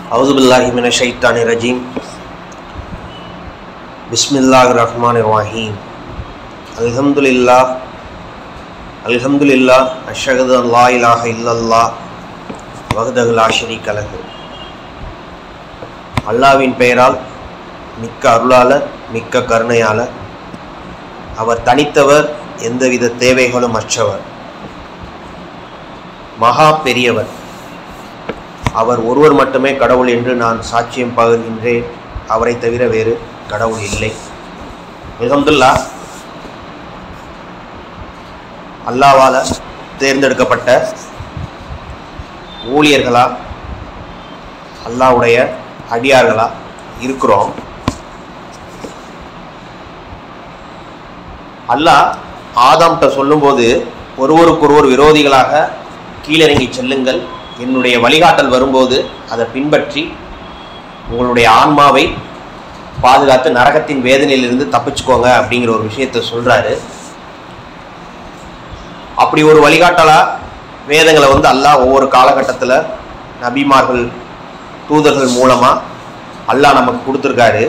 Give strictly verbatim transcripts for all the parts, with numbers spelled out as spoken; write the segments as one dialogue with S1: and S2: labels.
S1: أعوذ بالله من الشيطان الرجيم بسم الله الرحمن الرحيم الحمد لله الحمد لله أشهد أن لا إله إلا الله وحده لا شريك له அல்லாஹ்வின் பெயரால் மிக்க அருளாளர் மிக்க கருணையாளர். அவர் தனித்தவர், எந்தவித தேவைகளும் அற்றவர், மகா பெரியவர். அவர் ஒருவர் மட்டுமே கடவுள் என்று நான் சாட்சியம் பகர்கின்றேன். அவரை தவிர வேறு கடவுள் இல்லை. அல்ஹம்துலில்லாஹ், அல்லாஹ்வால தேர்ந்தெடுக்கப்பட்ட ஊழியர்களா, அல்லாஹ்வுடைய அடியார்களா இருக்கிறோம். அல்லாஹ் ஆதாம்கிட்ட சொல்லும்போது, ஒருவருக்கொருவர் விரோதிகளாக கீழிறங்கி செல்லுங்கள், என்னுடைய வழிகாட்டல் வரும்போது அதை பின்பற்றி உங்களுடைய ஆன்மாவை பாதுகாத்து நரகத்தின் வேதனையிலிருந்து தப்பிச்சுக்கோங்க அப்படிங்கிற ஒரு விஷயத்தை சொல்கிறாரு. அப்படி ஒரு வழிகாட்டலாக வேதங்களை வந்து அல்லாஹ் ஒவ்வொரு காலகட்டத்தில் நபிமார்கள் தூதர்கள் மூலமாக அல்லாஹ் நமக்கு கொடுத்துருக்காரு.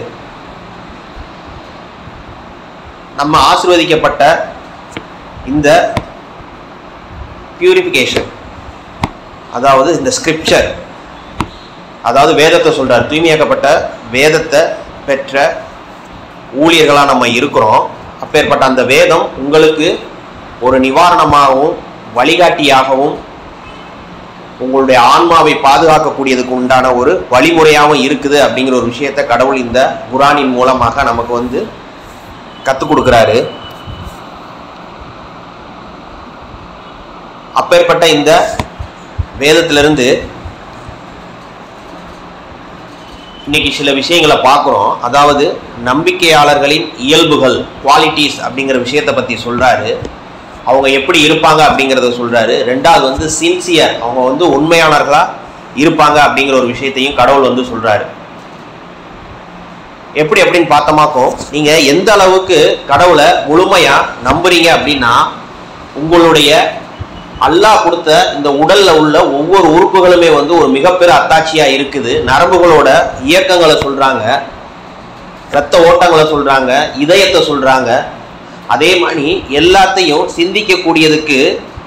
S1: நம்ம ஆசீர்வதிக்கப்பட்ட இந்த பியூரிஃபிகேஷன், அதாவது இந்த ஸ்கிரிப்சர், அதாவது வேதத்தை சொல்கிறார், தூய்மையாக்கப்பட்ட வேதத்தை பெற்ற ஊழியர்களாக நம்ம இருக்கிறோம். அப்பேற்பட்ட அந்த வேதம் உங்களுக்கு ஒரு நிவாரணமாகவும் வழிகாட்டியாகவும் உங்களுடைய ஆன்மாவை பாதுகாக்கக்கூடியதுக்கு உண்டான ஒரு வழிமுறையாகவும் இருக்குது அப்படிங்கிற ஒரு விஷயத்தை கடவுள் இந்த குர்ஆனின் மூலமாக நமக்கு வந்து கற்றுக் கொடுக்குறாரு. அப்பேற்பட்ட இந்த வேதத்திலிருந்து இன்னைக்கு சில விஷயங்களை பார்க்குறோம். அதாவது நம்பிக்கையாளர்களின் இயல்புகள், குவாலிட்டிஸ் அப்படிங்கிற விஷயத்தை பற்றி சொல்கிறாரு. அவங்க எப்படி இருப்பாங்க அப்படிங்கிறத சொல்கிறாரு. ரெண்டாவது வந்து சின்சியர், அவங்க வந்து உண்மையானவர்களாக இருப்பாங்க அப்படிங்கிற ஒரு விஷயத்தையும் கடவுள் வந்து சொல்கிறாரு. எப்படி அப்படின்னு பார்த்தோமாக்கும், நீங்கள் எந்த அளவுக்கு கடவுளை முழுமையாக நம்புறீங்க அப்படின்னா, உங்களுடைய அல்லாஹ் கொடுத்த இந்த உடல்ல உள்ள ஒவ்வொரு உறுப்புகளுமே வந்து ஒரு மிகப்பெரிய அத்தாட்சியா இருக்குது. நரம்புகளோட இயக்கங்களை சொல்றாங்க, இரத்த ஓட்டங்களை சொல்றாங்க, இதயத்தை சொல்றாங்க. அதே மாதிரி எல்லாத்தையும் சிந்திக்கக்கூடியதுக்கு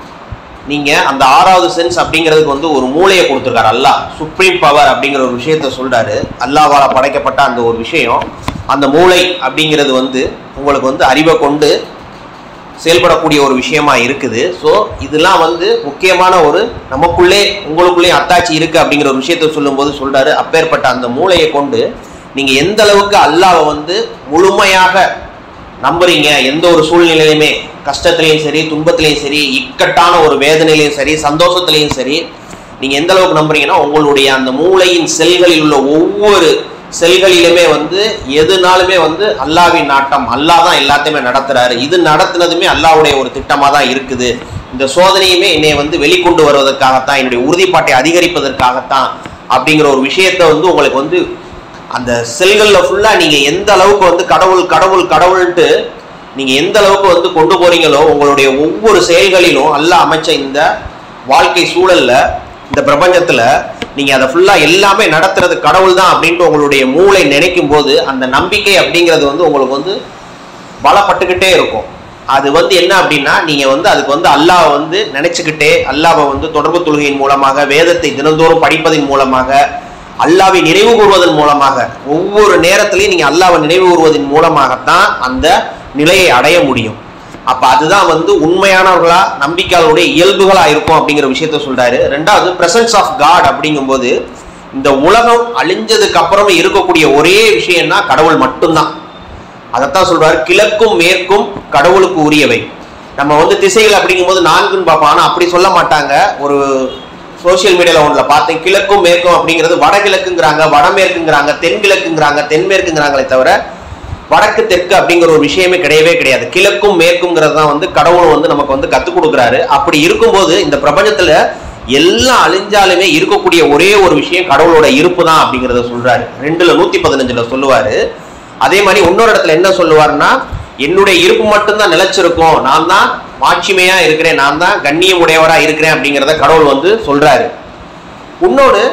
S1: நீங்க அந்த ஆறாவது சென்ஸ் அப்படிங்கிறதுக்கு வந்து ஒரு மூளையை கொடுத்துருக்காரு அல்லாஹ். சுப்ரீம் பவர் அப்படிங்கிற ஒரு விஷயத்த சொல்றாரு. அல்லாஹ்வால படைக்கப்பட்ட அந்த ஒரு விஷயம், அந்த மூளை அப்படிங்கிறது வந்து உங்களுக்கு வந்து அறிவை கொண்டு செயல்படக்கூடிய ஒரு விஷயமா இருக்குது. ஸோ இதெல்லாம் வந்து முக்கியமான ஒரு நமக்குள்ளே உங்களுக்குள்ளேயும் அத்தாட்சி இருக்கு அப்படிங்கிற ஒரு விஷயத்த சொல்லும்போது சொல்றாரு, அப்பேற்பட்ட அந்த மூளையை கொண்டு நீங்க எந்த அளவுக்கு அல்லாஹ்வை வந்து முழுமையாக நம்புறீங்க, எந்த ஒரு சூழ்நிலையிலுமே, கஷ்டத்திலையும் சரி, துன்பத்திலையும் சரி, இக்கட்டான ஒரு வேதனையிலையும் சரி, சந்தோஷத்திலையும் சரி, நீங்க எந்த அளவுக்கு நம்புறீங்கன்னா உங்களுடைய அந்த மூளையின் செல்களில் உள்ள ஒவ்வொரு செல்களிலுமே வந்து எதுனாலுமே வந்து அல்லாஹ்வின் நாட்டம், அல்லாஹ் தான் எல்லாத்தையுமே நடத்துறாரு. இது நடத்துனதுமே அல்லாஹ்வுடைய ஒரு திட்டமாக தான் இருக்குது. இந்த சோதனையுமே என்னை வந்து வெளிக்கொண்டு வருவதற்காகத்தான், என்னுடைய உறுதிப்பாட்டை அதிகரிப்பதற்காகத்தான் அப்படிங்கிற ஒரு விஷயத்தை வந்து உங்களுக்கு வந்து அந்த செல்களில் ஃபுல்லாக நீங்கள் எந்த அளவுக்கு வந்து கடவுள் கடவுள் கடவுள்ன்ட்டு நீங்கள் எந்த அளவுக்கு வந்து கொண்டு போறீங்களோ, உங்களுடைய ஒவ்வொரு செயல்களிலும் அல்லாஹ் அமைச்ச இந்த வாழ்க்கை சூழல்ல, இந்த பிரபஞ்சத்தில் நீங்கள் அதை ஃபுல்லாக எல்லாமே நடத்துறது கடவுள் தான் அப்படின்ட்டு உங்களுடைய மூளை நினைக்கும் போது அந்த நம்பிக்கை அப்படிங்கிறது வந்து உங்களுக்கு வந்து பலப்பட்டுக்கிட்டே இருக்கும். அது வந்து என்ன அப்படின்னா, நீங்கள் வந்து அதுக்கு வந்து அல்லாஹ் வந்து நினைச்சுக்கிட்டே, அல்லாஹ்வை வந்து தொடர்பு தொழுகையின் மூலமாக, வேதத்தை தினந்தோறும் படிப்பதன் மூலமாக, அல்லாஹ்வை நினைவு கூறுவதன் மூலமாக, ஒவ்வொரு நேரத்திலையும் நீங்கள் அல்லாஹ்வை நினைவு கூறுவதன் மூலமாகத்தான் அந்த நிலையை அடைய முடியும். அப்போ அதுதான் வந்து உண்மையானவர்களா, நம்பிக்கையாளருடைய இயல்புகளா இருக்கும் அப்படிங்கிற விஷயத்த சொல்றாரு. ரெண்டாவது பிரசன்ஸ் ஆஃப் காட் அப்படிங்கும்போது, இந்த உலகம் அழிஞ்சதுக்கு அப்புறமே இருக்கக்கூடிய ஒரே விஷயம்னா கடவுள் மட்டும்தான். அதைத்தான் சொல்றாரு, கிழக்கும் மேற்கும் கடவுளுக்கு உரியவை. நம்ம வந்து திசைகள் அப்படிங்கும்போது நான்குன்னு பார்ப்போம், ஆனால் அப்படி சொல்ல மாட்டாங்க. ஒரு சோசியல் மீடியாவில் ஒன்றில் பார்த்தேன், கிழக்கும் மேற்கும் அப்படிங்கிறது வடகிழக்குங்கிறாங்க, வடமேற்குங்கிறாங்க, தென்கிழக்குங்கிறாங்க, தென்மேற்குங்கிறாங்களே தவிர வடக்கு தெற்கு அப்படிங்கிற ஒரு விஷயமே கிடையவே கிடையாது. கிழக்கும் மேற்குங்கிறது தான் வந்து கடவுள் வந்து நமக்கு வந்து கற்றுக் கொடுக்குறாரு. அப்படி இருக்கும்போது இந்த பிரபஞ்சத்துல எல்லாம் அழிஞ்சாலுமே இருக்கக்கூடிய ஒரே ஒரு விஷயம் கடவுளோட இருப்பு தான் அப்படிங்கிறத சொல்றாரு. ரெண்டுல நூத்தி பதினஞ்சுல சொல்லுவாரு. அதே மாதிரி இன்னொரு இடத்துல என்ன சொல்லுவாருன்னா, என்னுடைய இருப்பு மட்டும்தான் நிலைச்சிருக்கும், நான் தான் மாட்சிமையா இருக்கிறேன், நான் தான் கண்ணியம் உடையவரா இருக்கிறேன் அப்படிங்கிறத கடவுள் வந்து சொல்றாரு. இன்னொன்று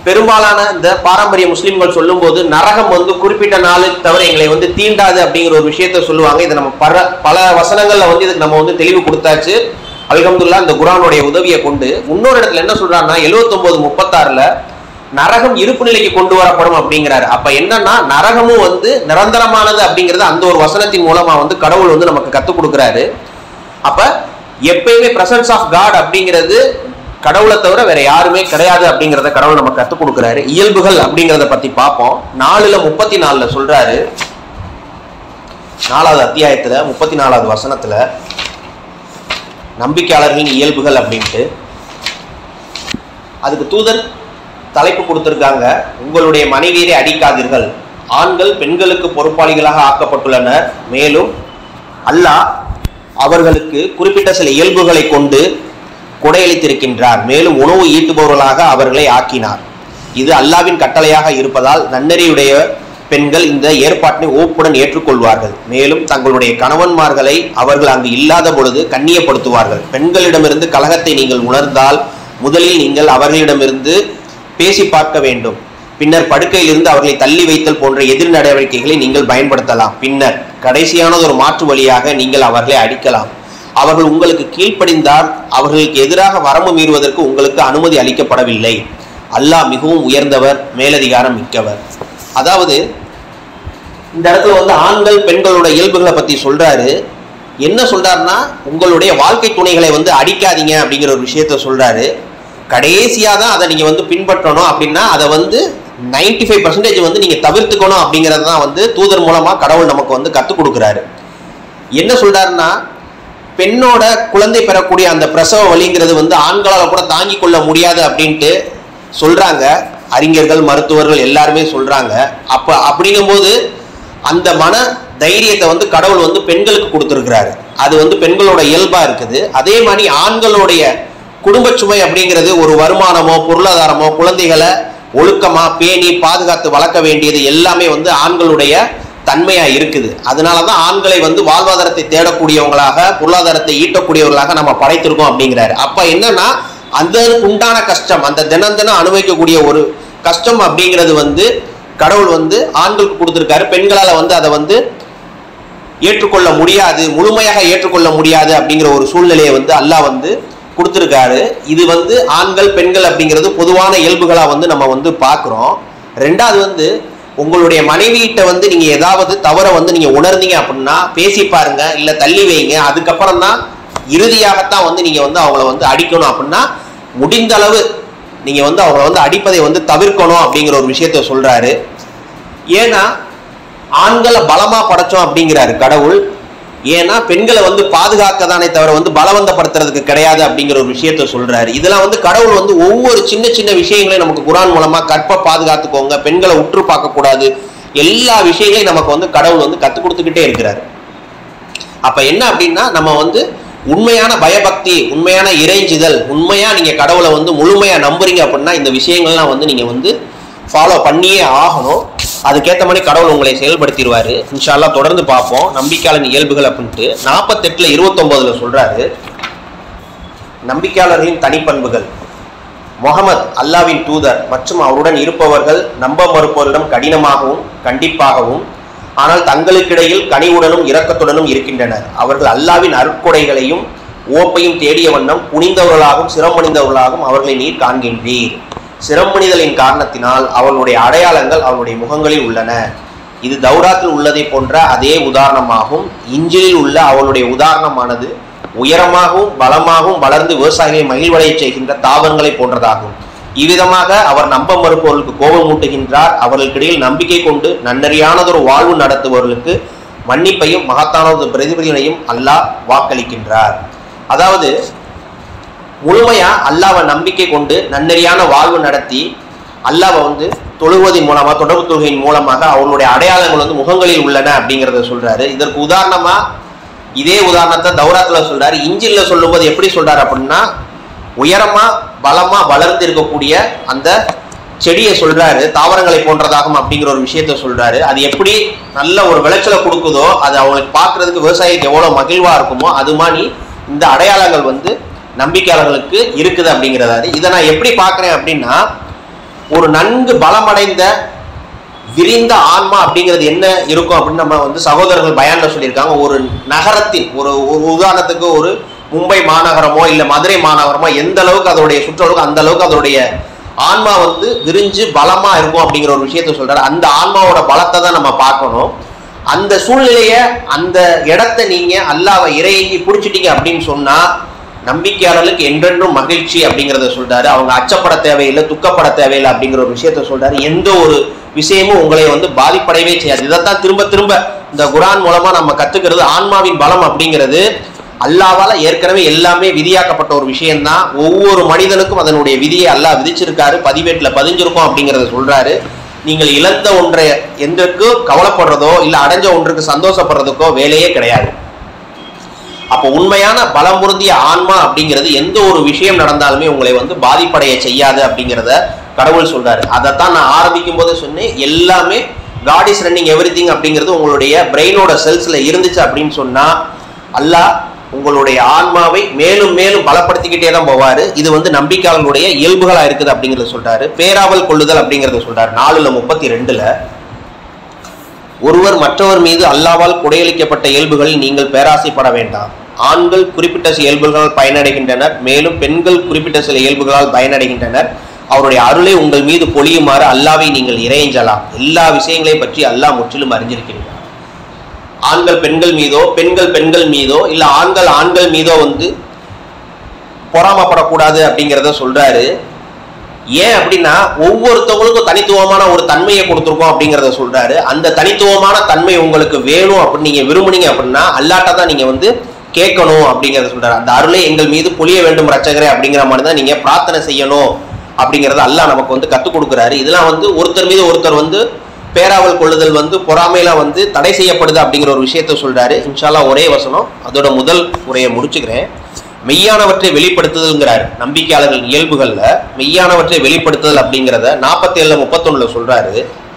S1: பெரும்பாலான இந்த பாரம்பரிய முஸ்லிம்கள் சொல்லும் போது நரகம் வந்து குறிப்பிட்ட நாளுக்கு தவிர எங்களை வந்து தீண்டாது அப்படிங்கிற ஒரு விஷயத்த சொல்லுவாங்க. இதை நம்ம பல பல வசனங்கள்ல வந்து இதுக்கு நம்ம வந்து தெளிவு கொடுத்தாச்சு. அல்ஹம்துலில்லாஹ் இந்த குர்ஆனுடைய உதவியை கொண்டு இன்னொரு இடத்துல என்ன சொல்றாருன்னா எழுபத்தி ஒன்பது முப்பத்தாறுல நரகம் இருப்பு நிலைக்கு கொண்டு வரப்படும் அப்படிங்கிறாரு. அப்ப என்னன்னா நரகமும் வந்து நிரந்தரமானது அப்படிங்கிறது அந்த ஒரு வசனத்தின் மூலமா வந்து கடவுள் வந்து நமக்கு கத்துக் கொடுக்குறாரு. அப்ப எப்பயுமே பிரசன்ஸ் ஆஃப் காட் அப்படிங்கிறது கடவுளை தவிர வேற யாருமே கிடையாது அப்படிங்கிறத கடவுள் நமக்கு கத்துக் கொடுக்குறாரு. இயல்புகள் அப்படிங்கிறத பத்தி பார்ப்போம். நாலுல முப்பத்தி நாலுல சொல்றாரு, நாலாவது அத்தியாயத்துல முப்பத்தி நாலாவது வசனத்துல நம்பிக்கையாளர்களின் இயல்புகள் அப்படின்ட்டு அதுக்கு தூதர் தலைப்பு கொடுத்திருக்காங்க. உங்களுடைய மனைவியரை அடிக்காதீர்கள், ஆண்கள் பெண்களுக்கு பொறுப்பாளிகளாக ஆக்கப்பட்டுள்ளனர், மேலும் அல்லாஹ் அவர்களுக்கு குறிப்பிட்ட சில இயல்புகளை கொண்டு கொடையளித்திருக்கின்றார், மேலும் உணவு ஈட்டுபவர்களாக அவர்களை ஆக்கினார். இது அல்லாவின் கட்டளையாக இருப்பதால் நன்னெறியுடைய பெண்கள் இந்த ஏற்பாட்டை ஓப்புடன் ஏற்றுக்கொள்வார்கள். மேலும் தங்களுடைய கணவன்மார்களை அவர்கள் அங்கு இல்லாத பொழுது கண்ணியப்படுத்துவார்கள். பெண்களிடமிருந்து கலகத்தை நீங்கள் உணர்ந்தால் முதலில் நீங்கள் அவர்களிடமிருந்து பேசி பார்க்க வேண்டும். பின்னர் படுக்கையில் இருந்து அவர்களை தள்ளி வைத்தல் போன்ற எதிர் நடவடிக்கைகளை நீங்கள் பயன்படுத்தலாம். பின்னர் கடைசியானது ஒரு மாற்று வழியாக நீங்கள் அவர்களை அடிக்கலாம். அவர்கள் உங்களுக்கு கீழ்ப்படிந்தால் அவர்களுக்கு எதிராக வரம்பு மீறுவதற்கு உங்களுக்கு அனுமதி அளிக்கப்படவில்லை. அல்லாஹ் மிகவும் உயர்ந்தவர், மேலதிகாரம் மிக்கவர். அதாவது இந்த இடத்துல வந்து ஆண்கள் பெண்களோட இயல்புகளை பத்தி சொல்றாரு. என்ன சொல்றாருன்னா உங்களுடைய வாழ்க்கை துணைகளை வந்து அடிக்காதீங்க அப்படிங்கிற ஒரு விஷயத்த சொல்றாரு. கடைசியா தான் அதை நீங்க வந்து பின்பற்றணும் அப்படின்னா அதை வந்து நைன்டி ஃபைவ் பர்சன்டேஜ் வந்து நீங்க தவிர்த்துக்கணும் அப்படிங்கிறது தான் வந்து தூதர் மூலமா கடவுள் நமக்கு வந்து கத்துக் கொடுக்குறாரு. என்ன சொல்றாருன்னா பெண்ணோட குழந்தை பெறக்கூடிய அந்த பிரசவ வலிங்கிறது வந்து ஆண்களால் கூட தாங்கி கொள்ள முடியாது அப்படின்ட்டு சொல்றாங்க அறிஞர்கள், மருத்துவர்கள் எல்லாருமே சொல்றாங்க. அப்ப அப்படிங்கும்போது அந்த மன தைரியத்தை வந்து கடவுள் வந்து பெண்களுக்கு கொடுத்துருக்கிறாரு. அது வந்து பெண்களோட இயல்பா இருக்குது. அதே மாதிரி ஆண்களுடைய குடும்ப சுமை அப்படிங்கிறது ஒரு வருமானமோ பொருளாதாரமோ குழந்தைகளை ஒழுக்கமா பேணி பாதுகாத்து வளர்க்க வேண்டியது எல்லாமே வந்து ஆண்களுடைய தன்மையா இருக்குது. அதனாலதான் ஆண்களை வந்து வாழ்வாதாரத்தை தேடக்கூடியவங்களாக பொருளாதாரத்தை ஈட்டக்கூடியவர்களாக நம்ம படைத்திருக்கோம் அப்படிங்கிறாரு. அப்ப என்னன்னா அந்த உண்டான கஷ்டம், அந்த தினம் தினம் அனுபவிக்கக்கூடிய ஒரு கஷ்டம் அப்படிங்கிறது வந்து கடவுள் வந்து ஆண்களுக்கு கொடுத்திருக்காரு. பெண்களால வந்து அதை வந்து ஏற்றுக்கொள்ள முடியாது, முழுமையாக ஏற்றுக்கொள்ள முடியாது அப்படிங்கிற ஒரு சூழ்நிலையை வந்து அல்லாஹ் வந்து கொடுத்திருக்காரு. இது வந்து ஆண்கள் பெண்கள் அப்படிங்கிறது பொதுவான இயல்புகளா வந்து நம்ம வந்து பார்க்கிறோம். ரெண்டாவது வந்து உங்களுடைய மனைவியிட்ட வந்து நீங்க ஏதாவது தவற வந்து நீங்க உணர்ந்தீங்க அப்படின்னா பேசி பாருங்க, இல்ல தள்ளி வைங்க. அதுக்கப்புறம் தான் இறுதியாகத்தான் வந்து நீங்க வந்து அவங்கள வந்து அடிக்கணும். அப்படின்னா முடிந்த அளவு நீங்க வந்து அவங்கள வந்து அடிப்பதை வந்து தவிர்க்கணும் அப்படிங்கிற ஒரு விஷயத்த சொல்றாரு. ஏன்னா ஆண்களை பலமா படைச்சோம் அப்படிங்கிறாரு கடவுள். ஏன்னா பெண்களை வந்து பாதுகாக்க தானே தவிர வந்து பலவந்தப்படுத்துறதுக்கு கிடையாது அப்படிங்கிற ஒரு விஷயத்த சொல்றாரு. இதெல்லாம் வந்து கடவுள் வந்து ஒவ்வொரு சின்ன சின்ன விஷயங்களையும் நமக்கு குர்ஆன் மூலமா கற்பை பாதுகாத்துக்கோங்க, பெண்களை உற்று பார்க்க கூடாது, எல்லா விஷயங்களையும் நமக்கு வந்து கடவுள் வந்து கற்றுக் கொடுத்துக்கிட்டே இருக்கிறாரு. அப்ப என்ன அப்படின்னா நம்ம வந்து உண்மையான பயபக்தி, உண்மையான இறைஞ்சுதல், உண்மையா நீங்க கடவுளை வந்து முழுமையா நம்புறீங்க அப்படின்னா இந்த விஷயங்கள்லாம் வந்து நீங்க வந்து ஃபாலோ பண்ணியே ஆகணும். அதுக்கேற்ற மாதிரி கடவுள் உங்களை செயல்படுத்திடுவாரு. இன்ஷா அல்லாஹ் தொடர்ந்து பார்ப்போம் நம்பிக்கையாளரின் இயல்புகள் அப்படின்ட்டு. நாற்பத்தெட்டுல இருபத்தொன்பதுல சொல்றாரு நம்பிக்கையாளர்களின் தனிப்பண்புகள். முஹம்மது அல்லாவின் தூதர் மற்றும் அவருடன் இருப்பவர்கள் நம்ப மறுப்பவரிடம் கடினமாகவும் கண்டிப்பாகவும் ஆனால் தங்களுக்கிடையில் கனிவுடனும் இரக்கத்துடனும் இருக்கின்றனர். அவர்கள் அல்லாவின் அருட்கொடைகளையும் ஓப்பையும் தேடிய வண்ணம் புனிந்தவர்களாகவும் சிரமணிந்தவர்களாகவும் அவர்களை நீர் காண்கின்றீர். சிரமணிதலின் காரணத்தினால் அவர்களுடைய அடையாளங்கள் அவருடைய முகங்களில் உள்ளன. இது தௌராத்தில் உள்ளதை போன்ற அதே உதாரணமாகும். இஞ்சிலில் உள்ள அவளுடைய உதாரணமானது உயரமாகவும் பலமாகவும் வளர்ந்து விவசாயிகளை மகிழ்வடைய செய்கின்ற தாவரங்களை போன்றதாகும். இவ்விதமாக அவர் நம்ப மறுப்பவர்களுக்கு கோபம் ஊட்டுகின்றார். அவர்களுக்கிடையில் நம்பிக்கை கொண்டு நன்னறியானதொரு வாழ்வு நடத்துபவர்களுக்கு மன்னிப்பையும் மகத்தானது பிரதிபலினையும் அல்லாஹ் வாக்களிக்கின்றார். அதாவது முழுமையா அல்லாஹ்வை நம்பிக்கை கொண்டு நன்னறியான வாழ்வு நடத்தி அல்லாஹ்வை வந்து தொழுவதன் மூலமா தொடர்பு தொழுகையின் மூலமாக அவர்களுடைய அடையாளங்கள் வந்து முகங்களில் உள்ளன அப்படிங்கிறத சொல்றாரு. இதற்கு உதாரணமா இதே உதாரணத்தை தௌராத்துல சொல்றாரு. இஞ்சில்ல சொல்லும் போது எப்படி சொல்றாரு அப்படின்னா உயரமா பலமா வளர்ந்து இருக்கக்கூடிய அந்த செடியை சொல்றாரு தாவரங்களை போன்றதாகும் அப்படிங்கிற ஒரு விஷயத்த சொல்றாரு. அது எப்படி நல்ல ஒரு விளைச்சலை கொடுக்குதோ அது அவங்களுக்கு பார்க்கறதுக்கு விவசாயிக்கு எவ்வளவு மகிழ்வா இருக்குமோ அது மாதிரி இந்த அடையாளங்கள் வந்து நம்பிக்கையாளர்களுக்கு இருக்குது அப்படிங்கிறதாரு. இதை நான் எப்படி பார்க்குறேன் அப்படின்னா ஒரு நன்கு பலமடைந்த விரிந்த ஆன்மா அப்படிங்கிறது என்ன இருக்கும் அப்படின்னு நம்ம வந்து சகோதரர்கள் பயான்ல சொல்லியிருக்காங்க. ஒரு நகரத்தின் ஒரு ஒரு உதாரணத்துக்கு ஒரு மும்பை மாநகரமோ இல்லை மதுரை மாநகரமோ எந்த அளவுக்கு அதோடைய சுற்றளவுக்கு அந்த அளவுக்கு அதோடைய ஆன்மா வந்து விரிஞ்சு பலமா இருக்கும் அப்படிங்கிற ஒரு விஷயத்த சொல்றாரு. அந்த ஆன்மாவோட பலத்தை தான் நம்ம பார்க்கணும். அந்த சூழ்நிலைய அந்த இடத்த நீங்க அல்லாஹ்வை இறையங்கி பிடிச்சிட்டீங்க அப்படின்னு சொன்னா நம்பிக்கையாளர்களுக்கு என்றென்றும் மகிழ்ச்சி அப்படிங்கிறத சொல்றாரு. அவங்க அச்சப்பட தேவையில்லை, துக்கப்பட தேவையில்லை அப்படிங்கிற ஒரு விஷயத்த சொல்றாரு. எந்த ஒரு விஷயமும் உங்களை வந்து பாதிப்படையவே செய்யாது. இதைத்தான் திரும்ப திரும்ப இந்த குர்ஆன் மூலமா நம்ம கத்துக்கிறது. ஆன்மாவின் பலம் அப்படிங்கிறது அல்லாஹ்வால ஏற்கனவே எல்லாமே விதியாக்கப்பட்ட ஒரு விஷயம்தான். ஒவ்வொரு மனிதனுக்கும் அதனுடைய விதியை அல்லாஹ் விதிச்சிருக்காரு, பதிவேட்டுல பதிஞ்சிருக்கும் அப்படிங்கிறத சொல்றாரு. நீங்கள் இழந்த ஒன்றை எந்தற்கு கவலைப்படுறதோ இல்லை அடைஞ்ச ஒன்றுக்கு சந்தோஷப்படுறதுக்கோ வேலையே கிடையாது. அப்போ உண்மையான பலம் பொருந்திய ஆன்மா அப்படிங்கிறது எந்த ஒரு விஷயம் நடந்தாலுமே உங்களை வந்து பாதிப்படைய செய்யாது அப்படிங்கிறத கடவுள் சொல்றாரு. அதைத்தான் நான் ஆரம்பிக்கும் போது சொன்னேன், எல்லாமே god is running everything அப்படிங்கிறது உங்களுடைய பிரெயினோட செல்ஸ்ல இருந்துச்சு அப்படின்னு சொன்னா அல்லாஹ் உங்களுடைய ஆன்மாவை மேலும் மேலும் பலப்படுத்திக்கிட்டே தான் போவாரு. இது வந்து நம்பிக்கையாளர்களுடைய இயல்புகளா இருக்குது அப்படிங்கிறத சொல்றாரு. பேராவல் கொள்ளுதல் அப்படிங்கிறத சொல்றாரு. நாலுல முப்பத்தி ரெண்டுல ஒருவர் மற்றவர் மீது அல்லாஹ்வால் கொடையளிக்கப்பட்ட இயல்புகளில் நீங்கள் பேராசைப்பட வேண்டாம். ஆண்கள் குறிப்பிட்ட சில இயல்புகளால் பயனடைகின்றனர், மேலும் பெண்கள் குறிப்பிட்ட சில இயல்புகளால் பயனடைகின்றனர். அவருடைய அருளை உங்கள் மீது பொழியுமாறு அல்லாஹ்வை நீங்கள் இறையஞ்சலாம். எல்லா விஷயங்களை பற்றி அல்லாஹ் முற்றிலும் அறிஞ்சிருக்கிறார். ஆண்கள் பெண்கள் மீதோ பெண்கள் பெண்கள் மீதோ இல்ல ஆண்கள் ஆண்கள் மீதோ வந்து பொறாமப்படக்கூடாது அப்படிங்கிறத சொல்றாரு. ஏன் அப்படின்னா ஒவ்வொருத்தவங்களுக்கும் தனித்துவமான ஒரு தன்மையை கொடுத்துருக்கோம் அப்படிங்கிறத சொல்றாரு. அந்த தனித்துவமான தன்மை உங்களுக்கு வேணும் அப்படின்னு நீங்க விரும்புனீங்க அப்படின்னா அல்லாட்ட தான் நீங்க வந்து கேட்கணும் அப்படிங்கிறத சொல்றாரு. அந்த அருளை எங்கள் மீது பொழிய வேண்டும் ரட்சகரே அப்படிங்கிற மாதிரி தான் நீங்க பிரார்த்தனை செய்யணும் அப்படிங்கிறத அல்லாஹ் நமக்கு வந்து கற்றுக் கொடுக்குறாரு. இதெல்லாம் வந்து ஒருத்தர் மீது ஒருத்தர் வந்து பேராவல் கொள்ளுதல் வந்து பொறாமையில வந்து தடை செய்யப்படுது அப்படிங்கிற ஒரு விஷயத்த சொல்றாரு. இன்ஷால்லா ஒரே வசனம் அதோட முதல் உரையை முடிச்சுக்கிறேன். மெய்யானவற்றை வெளிப்படுத்துதல்ங்கிறாரு. நம்பிக்கையாளர்கள் இயல்புகள்ல மெய்யானவற்றை வெளிப்படுத்துதல் அப்படிங்கிறத நாற்பத்தி ஏழுல முப்பத்தொன்னுல சொல்றாரு.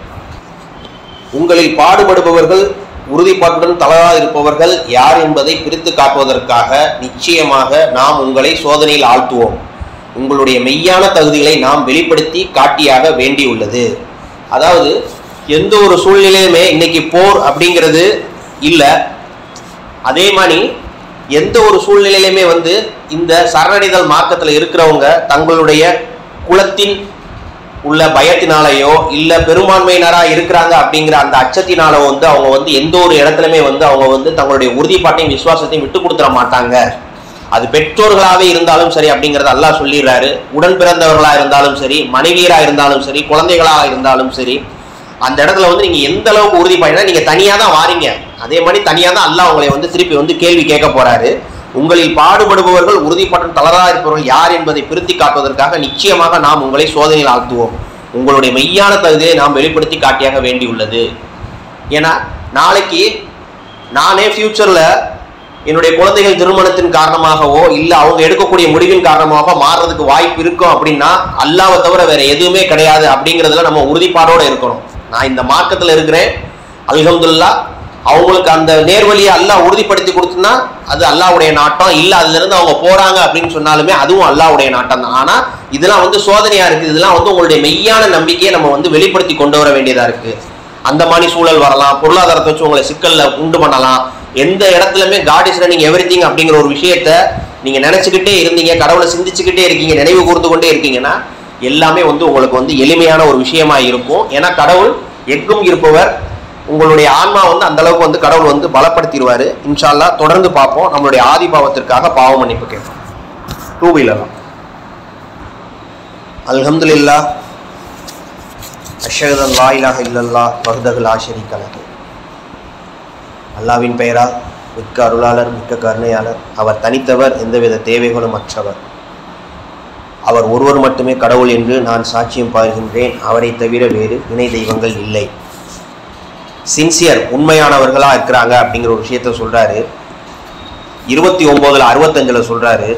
S1: உங்களில் பாடுபடுபவர்கள் உறுதிப்பாட்டுடன் தளரா இருப்பவர்கள் யார் என்பதை பிரித்து காட்டுவதற்காக நிச்சயமாக நாம் உங்களை சோதனையில் ஆழ்த்துவோம். உங்களுடைய மெய்யான தகுதிகளை நாம் வெளிப்படுத்தி காட்டியாக வேண்டியுள்ளது. அதாவது எந்த ஒரு சூழ்நிலையுமே இன்னைக்கு போர் அப்படிங்கிறது இல்லை. அதே மாதிரி எந்த ஒரு சூழ்நிலையிலுமே வந்து இந்த சரணடைதல் மார்க்கத்தில் இருக்கிறவங்க தங்களுடைய குலத்தின் உள்ள பயத்தினாலேயோ இல்லை பெரும்பான்மையினராக இருக்கிறாங்க அப்படிங்கிற அந்த அச்சத்தினாலோ வந்து அவங்க வந்து எந்த ஒரு இடத்துலையுமே வந்து அவங்க வந்து தங்களுடைய உறுதிப்பாட்டையும் விசுவாசத்தையும் விட்டு கொடுத்துட மாட்டாங்க. அது பெற்றோர்களாகவே இருந்தாலும் சரி அப்படிங்கிறத அல்லாஹ் சொல்லிடுறாரு. உடன் பிறந்தவர்களா இருந்தாலும் சரி, மனைவியரா இருந்தாலும் சரி, குழந்தைகளாக இருந்தாலும் சரி, அந்த இடத்துல வந்து நீங்க எந்த அளவுக்கு உறுதிப்பாடுனா நீங்க தனியா தான் வாரீங்க. அதே மாதிரி தனியா தான் அல்லாஹ் உங்களை வந்து திருப்பி வந்து கேள்வி கேட்க போறாரு. உங்களில் பாடுபடுபவர்கள் உறுதிப்பாட்டுடன் தளரா இருப்பவர்கள் யார் என்பதை பிரித்து காட்டுவதற்காக நிச்சயமாக நாம் உங்களை சோதனையில் ஆழ்த்துவோம். உங்களுடைய மெய்யான தகுதியை நாம் வெளிப்படுத்தி காட்டியாக வேண்டியுள்ளது. ஏன்னா நாளைக்கு நானே ஃபியூச்சர்ல என்னுடைய குழந்தைகள் திருமணத்தின் காரணமாகவோ இல்லை அவங்க எடுக்கக்கூடிய முடிவின் காரணமாக மாறுறதுக்கு வாய்ப்பு இருக்கும் அப்படின்னா அல்லாஹ்வை தவிர வேற எதுவுமே கிடையாது அப்படிங்கிறதுல நம்ம உறுதிப்பாடோட இருக்கணும். நான் இந்த மார்க்கத்தில் இருக்கிறேன், அல்ஹம்துலில்லாஹ், அவங்களுக்கு அந்த நேர்வழியை அல்லாஹ் உறுதிப்படுத்தி கொடுத்துன்னா அது அல்லாஹ்வுடைய நாட்டம். இல்லை அதுல இருந்து அவங்க போறாங்க அப்படின்னு சொன்னாலுமே அதுவும் அல்லாஹ்வுடைய நாட்டம் தான். ஆனா இதெல்லாம் வந்து சோதனையா இருக்கு. இதெல்லாம் வந்து உங்களுடைய மெய்யான நம்பிக்கையை நம்ம வந்து வெளிப்படுத்தி கொண்டு வர வேண்டியதா இருக்கு. அந்த மாதிரி சூழல் வரலாம், பொருளாதாரத்தை வச்சு உங்களை சிக்கல்ல உண்டு பண்ணலாம். எந்த இடத்துலயுமே காட் இஸ் ரன்னிங் எவ்ரிதிங் அப்படிங்கிற ஒரு விஷயத்த நீங்க நினைச்சுக்கிட்டே இருந்தீங்க, கடவுளை சிந்திச்சுக்கிட்டே இருக்கீங்க, நினைவு கூர்ந்து கொண்டே இருக்கீங்கன்னா எல்லாமே வந்து உங்களுக்கு வந்து எளிமையான ஒரு விஷயமா இருக்கும். ஏன்னா கடவுள் எங்கும் இருப்பவர். உங்களுடைய ஆன்மா வந்து அந்த அளவுக்கு வந்து கடவுள் வந்து பலப்படுத்திடுவாரு. இன்ஷா அல்லாஹ் தொடர்ந்து பார்ப்போம். நம்மளுடைய ஆதி பாவத்திற்காக பாவ மன்னிப்பு கேட்போம். டூ வீலர் அல்ஹம்துலில்லாஹ் அஷ்ஹது அன் லா இலாஹ இல்லல்லாஹ் வஹ்தஹு லா ஷரீக லஹு. அல்லாஹ்வின் பெயரால் மிக்க அருளாளர், மிக்க கருணையாளர். அவர் தனித்தவர், எந்தவித தேவைகளும் அற்றவர். அவர் ஒருவர் மட்டுமே கடவுள் என்று நான் சாட்சியம் பாருகின்றேன். அவரை தவிர வேறு இணை தெய்வங்கள் இல்லை. சின்சியர் உண்மையானவர்களா இருக்கிறாங்க அப்படிங்கிற ஒரு விஷயத்த சொல்றாரு. இருபத்தி ஒன்பதுல அறுபத்தஞ்சுல சொல்றாரு,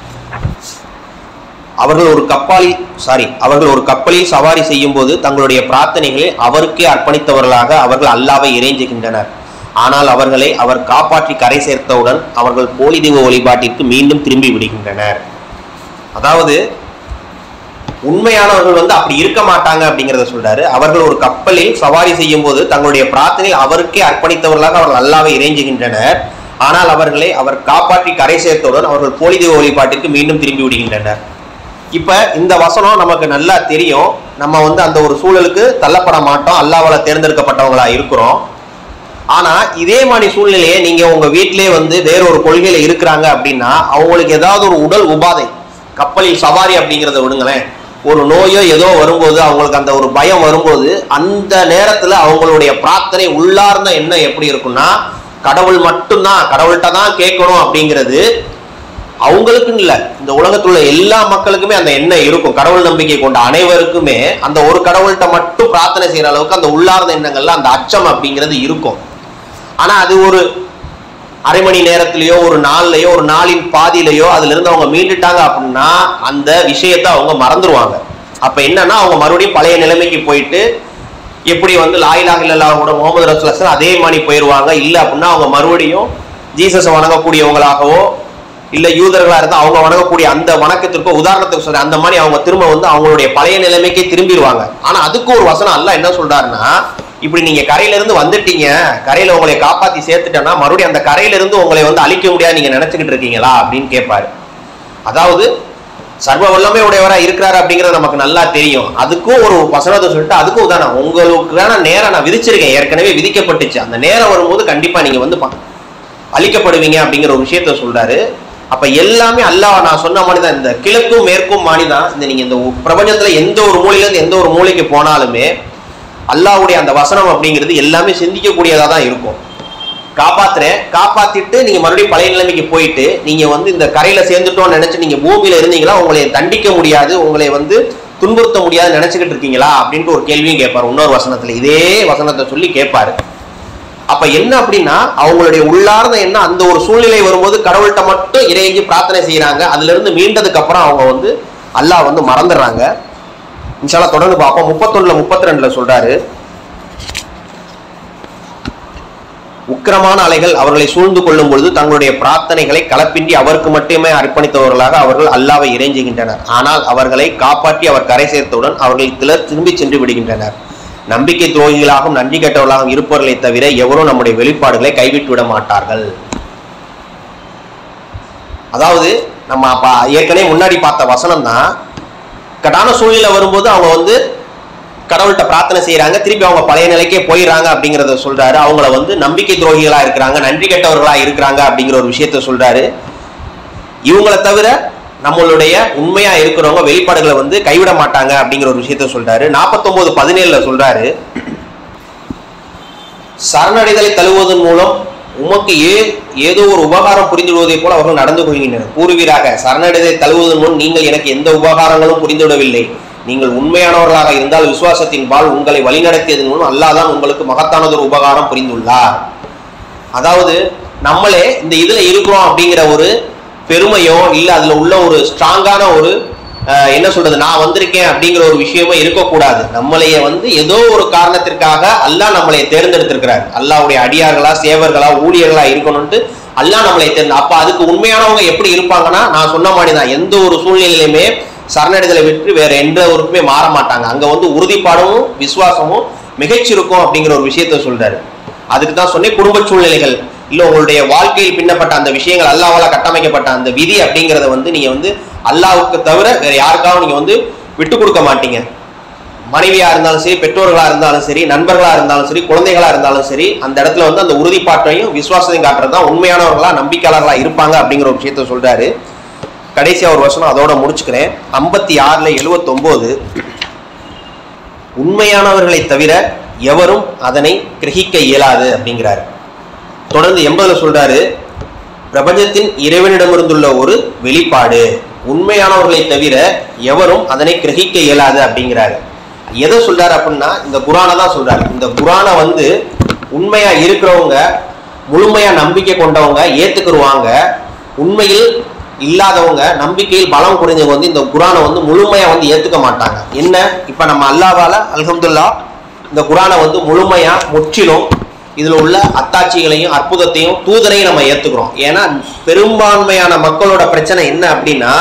S1: அவர்கள் ஒரு கப்பலில் சாரி அவர்கள் ஒரு கப்பலில் சவாரி செய்யும் போது தங்களுடைய பிரார்த்தனைகளை அவருக்கே அர்ப்பணித்தவர்களாக அவர்கள் அல்லாஹ்வை இறைஞ்சுகின்றனர். ஆனால் அவர்களை அவர் காப்பாற்றி கரை சேர்த்தவுடன் அவர்கள் போலி தெய்வ வழிபாட்டிற்கு மீண்டும் திரும்பி விடுகின்றனர். அதாவது உண்மையானவர்கள் வந்து அப்படி இருக்க மாட்டாங்க அப்படிங்கிறத சொல்றாரு. அவர்கள் ஒரு கப்பலில் சவாரி செய்யும் போது தங்களுடைய பிரார்த்தனை அவருக்கே அர்ப்பணித்தவர்களாக அவர்கள் அல்லாஹ்வை இறைஞ்சுகின்றனர். ஆனால் அவர்களை அவர் காப்பாற்றி கரை சேர்த்தவுடன் அவர்கள் போலி தெய்வ வழிபாட்டிற்கு மீண்டும் திரும்பி விடுகின்றனர். இப்ப இந்த வசனம் நமக்கு நல்லா தெரியும். நம்ம வந்து அந்த ஒரு சூழலுக்கு தள்ளப்பட மாட்டோம், அல்லாஹ்வால தேர்ந்தெடுக்கப்பட்டவங்களா இருக்கிறோம். ஆனா இதே மாதிரி சூழ்நிலையை நீங்க உங்க வீட்டிலே வந்து வேற ஒரு கொள்கையில இருக்கிறாங்க அப்படின்னா அவங்களுக்கு ஏதாவது ஒரு உடல் உபாதை, கப்பலில் சவாரி அப்படிங்கிறத விடுங்களேன், ஒரு நோயோ ஏதோ வரும்போது அவங்களுக்கு அந்த ஒரு பயம் வரும்போது அந்த நேரத்துல அவங்களுடைய பிரார்த்தனை உள்ளார்ந்த எண்ணம் எப்படி இருக்குன்னா கடவுள் மட்டும்தான், கடவுள்கிட்ட தான் கேட்கணும் அப்படிங்கிறது அவங்களுக்குன்னு இல்லை, இந்த உலகத்துல எல்லா மக்களுக்குமே அந்த எண்ணம் இருக்கும். கடவுள் நம்பிக்கை கொண்ட அனைவருக்குமே அந்த ஒரு கடவுள்கிட்ட மட்டும் பிரார்த்தனை செய்யற அளவுக்கு அந்த உள்ளார்ந்த எண்ணங்கள்ல அந்த அச்சம் அப்படிங்கிறது இருக்கும். ஆனா அது ஒரு அரை மணி நேரத்திலேயோ ஒரு நாள்லயோ ஒரு நாளின் பாதியிலையோ அதுல இருந்து அவங்க மீண்டுட்டாங்க அப்படின்னா அந்த விஷயத்த அவங்க மறந்துடுவாங்க. அப்ப என்னன்னா அவங்க மறுபடியும் பழைய நிலைமைக்கு போயிட்டு எப்படி வந்து லா இலாஹ இல்லல்லாஹ் கூட முஹம்மது ரசூலுல்லாஹ் அதே மாதிரி போயிடுவாங்க. இல்லை அப்படின்னா அவங்க மறுபடியும் ஜீசஸை வணங்கக்கூடியவங்களாகவோ இல்லை யூதர்களா இருந்தால் அவங்க வணங்கக்கூடிய அந்த வணக்கத்திற்கோ, உதாரணத்துக்கு சொல்றேன், அந்த மாதிரி அவங்க திரும்ப வந்து அவங்களுடைய பழைய நிலைமைக்கே திரும்பிடுவாங்க. ஆனா அதுக்கு ஒரு வசனம் அல்லாஹ் என்ன சொல்றாருன்னா, இப்படி நீங்க கரையில இருந்து வந்துட்டீங்க, கரையில உங்களை காப்பாத்தி சேர்த்துட்டேன்னா மறுபடியும் அந்த கரையில இருந்து உங்களை வந்து அழிக்க முடியாது நீங்க நினைச்சுக்கிட்டு இருக்கீங்களா அப்படின்னு கேட்பாரு. அதாவது சர்வ வல்லமை உடையவரா இருக்கிறாரு அப்படிங்கிறது நமக்கு நல்லா தெரியும். அதுக்கும் ஒரு வசனத்தை சொல்லிட்டு அதுக்கும் உதாரணம், உங்களுக்கான நேரம் நான் விதிச்சிருக்கேன், ஏற்கனவே விதிக்கப்பட்டுச்சு, அந்த நேரம் வரும்போது கண்டிப்பா நீங்க வந்து அழிக்கப்படுவீங்க அப்படிங்கிற ஒரு விஷயத்த சொல்றாரு. அப்ப எல்லாமே அல்லாஹ் நான் சொன்ன மாதிரி தான், இந்த கிழக்கும் மேற்கும் மாணி தான். இந்த நீங்க இந்த பிரபஞ்சத்துல எந்த ஒரு மூலையில இருந்து எந்த ஒரு மூலைக்கு போனாலுமே அல்லாஹ்வுடைய அந்த வசனம் அப்படிங்கிறது எல்லாமே சிந்திக்கக்கூடியதா தான் இருக்கும். காப்பாத்துறேன், காப்பாத்திட்டு நீங்க மறுபடியும் பழைய நிலைமைக்கு போயிட்டு நீங்க வந்து இந்த கரையில சேர்ந்துட்டோம்னு நினைச்சு நீங்க பூமியில இருந்தீங்களா, உங்களை தண்டிக்க முடியாது, உங்களை வந்து துன்புறுத்த முடியாது நினைச்சுக்கிட்டு இருக்கீங்களா அப்படின்ட்டு ஒரு கேள்வியும் கேட்பாரு. இன்னொரு வசனத்துல இதே வசனத்தை சொல்லி கேட்பாரு. அப்ப என்ன அப்படின்னா அவங்களுடைய உள்ளார்ந்த என்ன அந்த ஒரு சூழ்நிலை வரும்போது கடவுள்கிட்ட மட்டும் இறைஞ்சி பிரார்த்தனை செய்யறாங்க. அதுல இருந்து மீண்டதுக்கு அப்புறம் அவங்க வந்து அல்லாஹ் வந்து மறந்துடுறாங்க. இன்ஷா அல்லாஹ் தொடர்ந்து பார்ப்போம். முப்பத்தொன்னுல முப்பத்தி ரெண்டுல சொல்றாரு, உக்கிரமான அலைகள் அவர்களை சூழ்ந்து கொள்ளும் பொழுது தங்களுடைய பிரார்த்தனைகளை கலப்பின்றி அவருக்கு மட்டுமே அர்ப்பணித்தவர்களாக அவர்கள் அல்லாஹ்வை இறைஞ்சுகின்றனர். ஆனால் அவர்களை காப்பாற்றி அவர் கரை சேர்த்தவுடன் அவர்கள் சிலர் திரும்பி சென்று விடுகின்றனர். நம்பிக்கை துரோகிகளாகவும் நன்றி கெட்டவர்களாகவும் இருப்பவர்களை தவிர எவரும் நம்முடைய வெளிப்பாடுகளை கைவிட்டு விட மாட்டார்கள். அதாவது நம்ம ஏற்கனவே முன்னாடி பார்த்த வசனம் தான், கடான சூழ்நிலை வரும்போது அவங்க வந்து கடவுள்கிட்ட பிரார்த்தனை செய்யறாங்க, திருப்பி அவங்க பழைய நிலைக்கே போயிடறாங்க அப்படிங்கிறத சொல்றாரு. அவங்கள வந்து நம்பிக்கை துரோகிகளா இருக்கிறாங்க, நன்றி கெட்டவர்களா இருக்கிறாங்க அப்படிங்கிற ஒரு விஷயத்த சொல்றாரு. இவங்களை தவிர நம்மளுடைய உண்மையா இருக்கிறவங்க வெளிப்பாடுகளை வந்து கைவிட மாட்டாங்க அப்படிங்கிற ஒரு விஷயத்த சொல்றாரு. நாற்பத்தி ஒன்பது பதினேழுல சொல்றாரு, சரணடைதலை தழுவுவதன் மூலம் உமக்கு ஏ ஏதோ ஒரு உபகாரம் புரிந்துவிடுவதை போல அவர்கள் நடந்து கொள்கின்றனர். கூறுவீராக, சரணடைதலை தழுவுவதன் மூலம் நீங்கள் எனக்கு எந்த உபகாரங்களும் புரிந்துவிடவில்லை. நீங்கள் உண்மையானவர்களாக இருந்தால் விசுவாசத்தின் பால் உங்களை வழிநடத்தியதன் மூலம் அல்லாஹ் தான் உங்களுக்கு மகத்தானதொரு உபகாரம் புரிந்துள்ளார். அதாவது நம்மளே இந்த இதுல இருக்கிறோம் அப்படிங்கிற ஒரு பெருமையோ இல்ல அதுல உள்ள ஒரு ஸ்ட்ராங்கான ஒரு என்ன சொல்றது நான் வந்திருக்கேன் அப்படிங்கிற ஒரு விஷயமோ இருக்கக்கூடாது. நம்மளைய வந்து ஏதோ ஒரு காரணத்திற்காக அல்லாஹ் நம்மளைய தேர்ந்தெடுத்திருக்கிறார். அல்லாஹ்வுடைய அடியார்களா சேவர்களா ஊழியர்களா இருக்கணும்ட்டு அல்லாஹ் நம்மளை தேர்ந்து. அப்ப அதுக்கு உண்மையானவங்க எப்படி இருப்பாங்கன்னா நான் சொன்ன மாதிரி தான், எந்த ஒரு சூழ்நிலையிலுமே சரணடைதலை விட்டு வேற எந்த ஒருக்குமே மாற மாட்டாங்க. அங்க வந்து உறுதிப்பாடும் விசுவாசமும் மிகச்சிருக்கும் அப்படிங்கிற ஒரு விஷயத்த சொல்றாரு. அதுக்கு தான் சொன்னேன், குடும்ப சூழ்நிலைகள் இல்ல உங்களுடைய வாழ்க்கையில் பின்னப்பட்ட அந்த விஷயங்கள் அல்லாஹ்வால கட்டமைக்கப்பட்ட அந்த விதி அப்படிங்கிறத வந்து நீங்க வந்து அல்லாஹ்வுக்கு தவிர வேற யாருக்காகவும் நீங்க வந்து விட்டு கொடுக்க மாட்டீங்க. மனைவியா இருந்தாலும் சரி, பெற்றோர்களா இருந்தாலும் சரி, நண்பர்களா இருந்தாலும் சரி, குழந்தைகளா இருந்தாலும் சரி, அந்த இடத்துல வந்து அந்த உறுதிப்பாட்டையும் விசுவாசத்தையும் காட்டுறது தான் உண்மையானவர்களா நம்பிக்கையாளர்களா இருப்பாங்க அப்படிங்கிற ஒரு விஷயத்த சொல்றாரு. கடைசியா ஒரு வருஷம் அதோட முடிச்சுக்கிறேன். ஐம்பத்தி ஆறுல எழுபத்தி ஒன்பது உண்மையானவர்களை தவிர எவரும் அதனை கிரகிக்க இயலாது அப்படிங்கிறாரு. தொடர்ந்து எண்பதுல சொல்றாரு, பிரபஞ்சத்தின் இறைவனிடமிருந்துள்ள ஒரு வெளிப்பாடு, உண்மையானவர்களை தவிர எவரும் அதனை கிரகிக்க இயலாது அப்படிங்கிறாரு. எதை சொல்றாரு அப்படின்னா இந்த குரானை தான் சொல்றாரு. இந்த குரானை வந்து உண்மையா இருக்கிறவங்க முழுமையா நம்பிக்கை கொண்டவங்க ஏத்துக்குருவாங்க. உண்மையில் இல்லாதவங்க நம்பிக்கையில் பலம் குறைஞ்சவங்க வந்து இந்த குரானை வந்து முழுமையா வந்து ஏத்துக்க மாட்டாங்க. என்ன இப்ப நம்ம அல்லாஹ்வால அல்ஹம்துலில்லாஹ் இந்த குரானை வந்து முழுமையா முற்றிலும் இதுல உள்ள அத்தாட்சிகளையும் அற்புதத்தையும் தூதரையும் நம்ம ஏத்துக்கிறோம். ஏன்னா பெரும்பான்மையான மக்களோட பிரச்சனை என்ன அப்படின்னா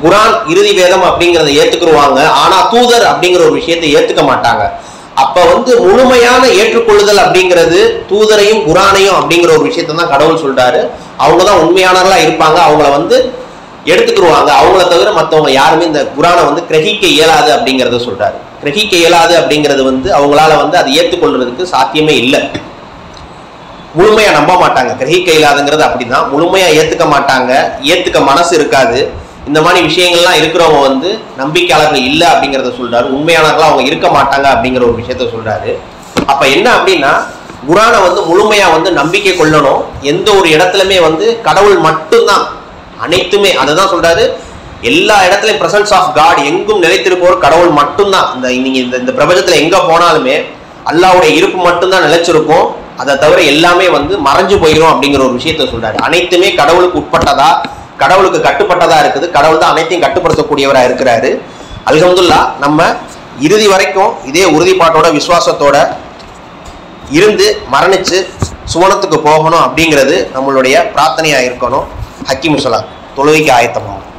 S1: குரான் இறுதி வேதம் அப்படிங்கிறத ஏத்துக்குருவாங்க, ஆனா தூதர் அப்படிங்கிற ஒரு விஷயத்தை ஏத்துக்க மாட்டாங்க. அப்ப வந்து முழுமையான ஏற்றுக்கொள்ளுதல் அப்படிங்கிறது தூதரையும் குரானையும் அப்படிங்கிற ஒரு விஷயத்த தான் கடவுள் சொல்றாரு. அவங்கதான் உண்மையானவர்களா இருப்பாங்க, அவங்கள வந்து எடுத்துக்கிடுவாங்க, அவங்கள தவிர மற்றவங்க யாருமே இந்த குரானை வந்து கிரகிக்க இயலாது அப்படிங்கிறத சொல்றாரு. கிரகிக்க இயலாது அப்படிங்கிறது வந்து அவங்களால வந்து அதை ஏற்றுக்கொள்றதுக்கு சாத்தியமே இல்லை. முழுமையா நம்ப மாட்டாங்க. கிரகிக்க இயலாதுங்கிறது அப்படிதான், முழுமையா ஏத்துக்க மாட்டாங்க, ஏத்துக்க மனசு இருக்காது. இந்த மாதிரி விஷயங்கள்லாம் இருக்கிறவங்க வந்து நம்பிக்கையாளர்கள் இல்லை அப்படிங்கிறத சொல்றாரு. உண்மையானவர்களா அவங்க இருக்க மாட்டாங்க அப்படிங்கிற ஒரு விஷயத்த சொல்றாரு. அப்ப என்ன அப்படின்னா, குரானை வந்து முழுமையா வந்து நம்பிக்கை கொள்ளணும். எந்த ஒரு இடத்துலயுமே வந்து கடவுள் மட்டும்தான் அனைத்துமே, அதுதான் சொல்றாரு. எல்லா இடத்துலயும் பிரசன்ஸ் ஆஃப் காட், எங்கும் நிலைத்திருப்பவர் கடவுள் மட்டும்தான். இந்த நீங்க இந்த பிரபஞ்சத்துல எங்க போனாலுமே அல்லாஹ்வுடைய இருப்பு மட்டும்தான் நிலைச்சிருக்கும். அதை தவிர எல்லாமே வந்து மறைஞ்சு போயிடும் அப்படிங்கிற ஒரு விஷயத்த சொல்றாரு. அனைத்துமே கடவுளுக்கு உட்பட்டதா, கடவுளுக்கு கட்டுப்பட்டதா இருக்குது. கடவுள் தான் அனைத்தையும் கட்டுப்படுத்தக்கூடியவரா இருக்கிறாரு. அல்ஹம்துலில்லாஹ் நம்ம இறுதி வரைக்கும் இதே உறுதிப்பாட்டோட விசுவாசத்தோட இருந்து மரணிச்சு சுவனத்துக்கு போகணும் அப்படிங்கிறது நம்மளுடைய பிரார்த்தனையா இருக்கணும். ஹக்கீம் ஸலாத் தொழுகைக்கு ஆயத்தமாகும்.